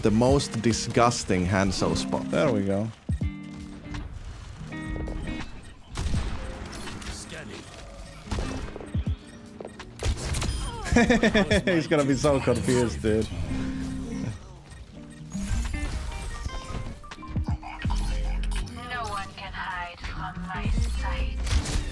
the most disgusting Hanzo spot. There we go. He's gonna be so confused, dude. No one can hide from my sight.